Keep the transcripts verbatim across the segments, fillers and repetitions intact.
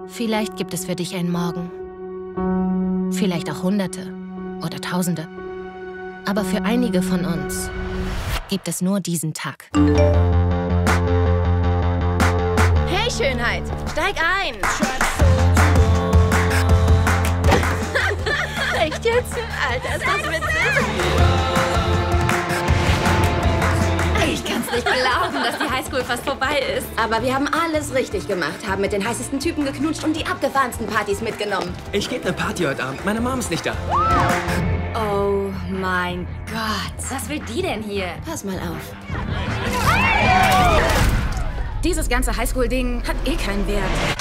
Vielleicht gibt es für dich einen Morgen. Vielleicht auch Hunderte oder Tausende. Aber für einige von uns gibt es nur diesen Tag. Hey, Schönheit, steig ein! Echt jetzt? Alter, ist das witzig? Ich kann's nicht glauben, dass die Highschool fast vorbei ist. Aber wir haben alles richtig gemacht, haben mit den heißesten Typen geknutscht und die abgefahrensten Partys mitgenommen. Ich gebe eine Party heute Abend. Meine Mom ist nicht da. Oh mein Gott. Was will die denn hier? Pass mal auf. Dieses ganze Highschool-Ding hat eh keinen Wert.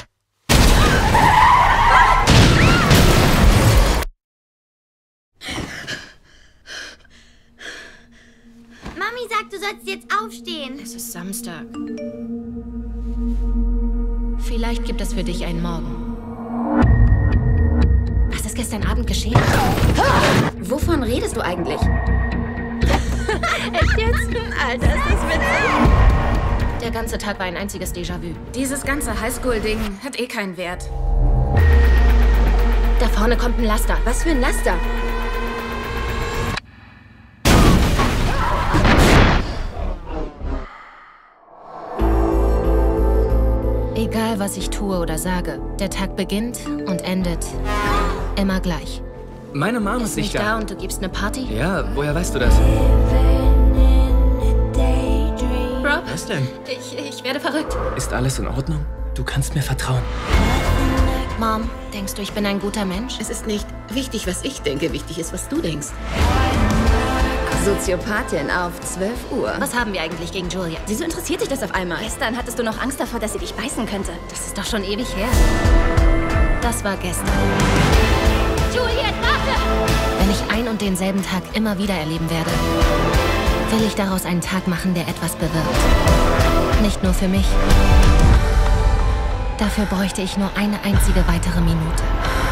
Mami sagt, du sollst jetzt aufstehen. Es ist Samstag. Vielleicht gibt es für dich einen Morgen. Was ist gestern Abend geschehen? Wovon redest du eigentlich? Echt jetzt? Alter, ist das witzig? Der ganze Tag war ein einziges Déjà-vu. Dieses ganze Highschool-Ding hat eh keinen Wert. Da vorne kommt ein Laster. Was für ein Laster? Egal, was ich tue oder sage, der Tag beginnt und endet immer gleich. Meine Mom ist, Ist nicht nicht da da. und du gibst eine Party? Ja, woher weißt du das? Rob, Was denn? ich, ich werde verrückt. Ist alles in Ordnung? Du kannst mir vertrauen. Mom, denkst du, ich bin ein guter Mensch? Es ist nicht wichtig, was ich denke. Wichtig ist, was du denkst. Soziopathin auf zwölf Uhr. Was haben wir eigentlich gegen Julia? Wieso interessiert dich das auf einmal? Gestern hattest du noch Angst davor, dass sie dich beißen könnte. Das ist doch schon ewig her. Das war gestern. Juliet, warte! Wenn ich ein und denselben Tag immer wieder erleben werde, will ich daraus einen Tag machen, der etwas bewirkt. Nicht nur für mich. Dafür bräuchte ich nur eine einzige weitere Minute.